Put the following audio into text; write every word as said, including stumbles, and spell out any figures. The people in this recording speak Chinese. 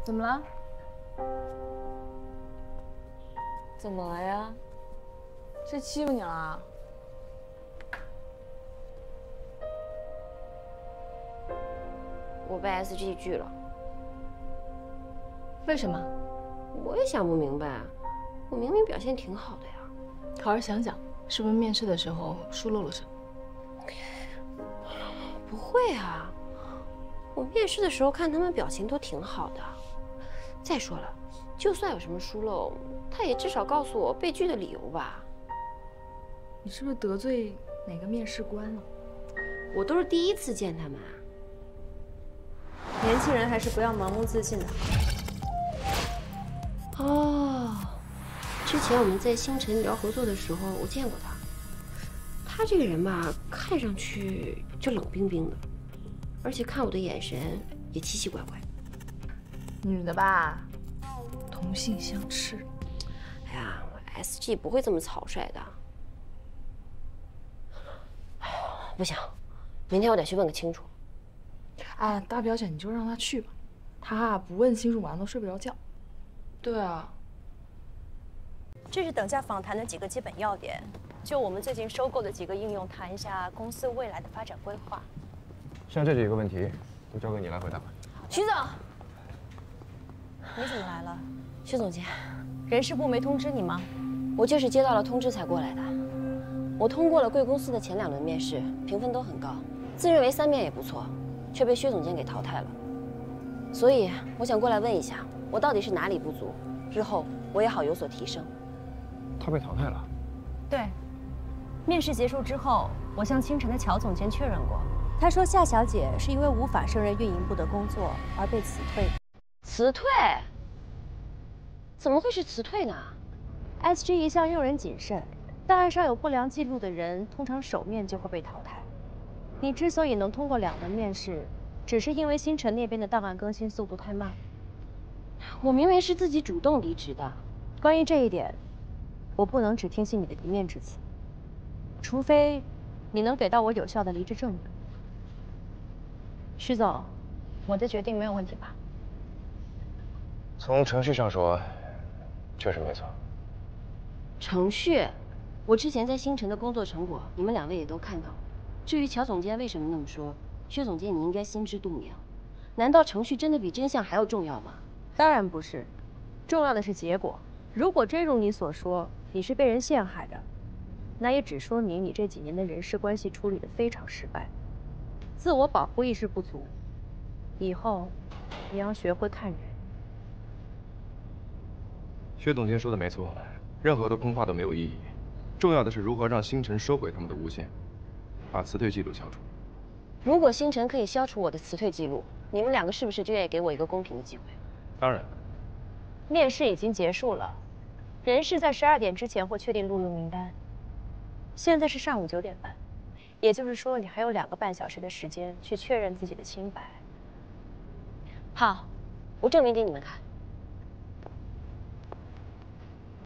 怎么了？ 怎么了呀？谁欺负你了？ 我被 S G 拒了。 为什么？ 我也想不明白，我明明表现挺好的呀。 好好想想，是不是面试的时候疏漏了什么？ 不会啊，我面试的时候看他们表情都挺好的。再说了，就算有什么疏漏，他也至少告诉我被拒的理由吧。 你是不是得罪哪个面试官了？ 我都是第一次见他们啊。 年轻人还是不要盲目自信的。 哦，之前我们在星辰聊合作的时候，我见过他。他这个人吧，看上去就冷冰冰的，而且看我的眼神也奇奇怪怪。 女的吧，同性相斥。 哎呀 ，S G 不会这么草率的。不行，明天我得去问个清楚。 啊，大表姐你就让他去吧，他不问清楚晚上都睡不着觉。 对啊， 这是等价访谈的几个基本要点，就我们最近收购的几个应用谈一下公司未来的发展规划。 像这几个问题，都交给你来回答吧。 徐总， 你怎么来了？ 徐总监， 人事部没通知你吗？ 我就是接到了通知才过来的。我通过了贵公司的前两轮面试，评分都很高，自认为三面也不错，却被薛总监给淘汰了。所以我想过来问一下，我到底是哪里不足，日后我也好有所提升。 他被淘汰了？ 对，面试结束之后，我向清晨的乔总监确认过，他说夏小姐是因为无法胜任运营部的工作而被辞退。 辞退？怎么会是辞退呢 ？S G 一向用人谨慎，档案上有不良记录的人，通常首面就会被淘汰。你之所以能通过两轮面试，只是因为星辰那边的档案更新速度太慢。 我明明是自己主动离职的。 关于这一点，我不能只听信你的一面之词，除非你能给到我有效的离职证明。徐总，我的决定没有问题吧？ 从程序上说，确实没错。 程序，我之前在星辰的工作成果，你们两位也都看到了。至于乔总监为什么那么说，薛总监你应该心知肚明。难道程序真的比真相还要重要吗？ 当然不是，重要的是结果。如果真如你所说，你是被人陷害的，那也只说明你这几年的人事关系处理得非常失败，自我保护意识不足。以后你要学会看人。 薛总监说的没错，任何的空话都没有意义，重要的是如何让星辰收回他们的诬陷，把辞退记录消除。 如果星辰可以消除我的辞退记录，你们两个是不是就愿意给我一个公平的机会？ 当然。 面试已经结束了，人事在十二点之前会确定录用名单。现在是上午九点半，也就是说你还有两个半小时的时间去确认自己的清白。 好，我证明给你们看。